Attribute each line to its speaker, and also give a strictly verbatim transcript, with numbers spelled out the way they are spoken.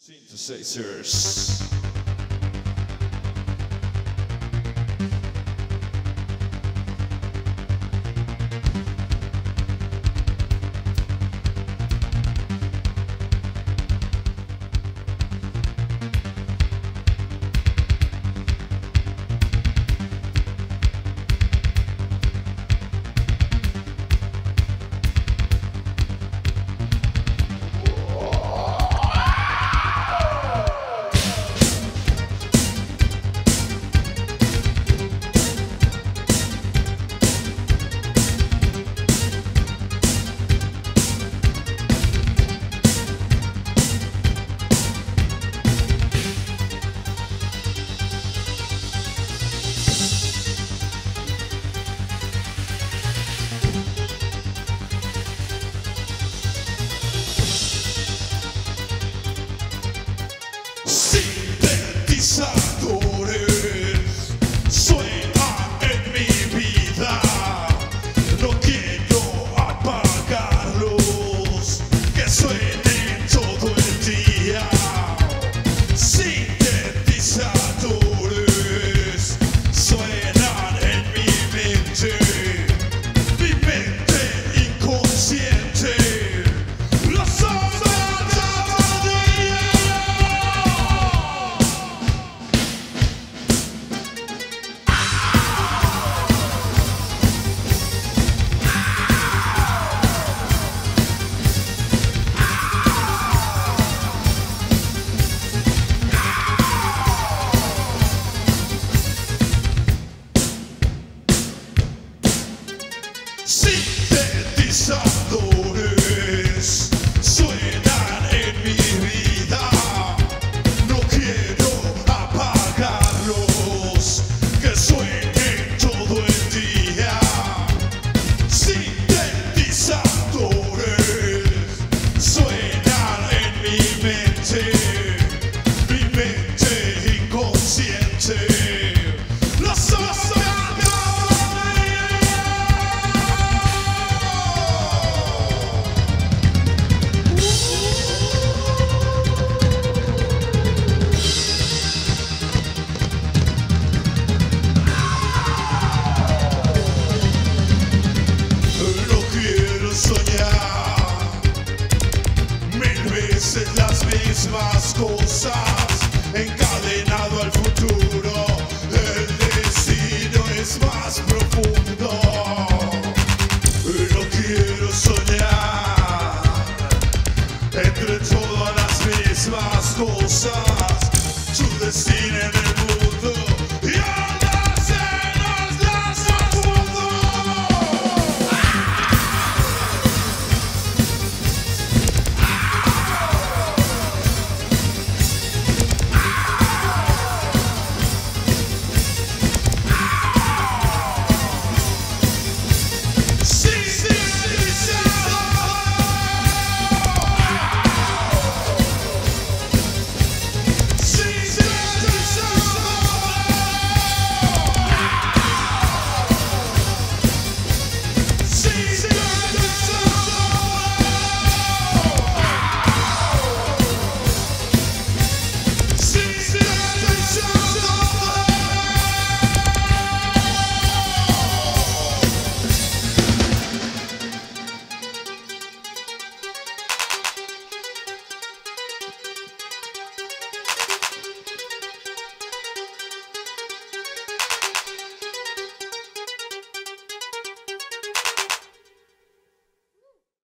Speaker 1: Synthesizers. Sintetizadores suenan en mi vida, no quiero apagarlos, que suenen todo el día. Sintetizadores suenan en mi mente, mi mente inconsciente. Los Sintetizadores suenan en mi vida, no quiero apagarlos, que suenen todo el día. Sintetizadores suenan en mi mente, mi mente inconsciente. Los las mismas cosas, encadenado al futuro, el destino es más profundo. No quiero soñar entre todas las mismas cosas, tu destino en el mundo.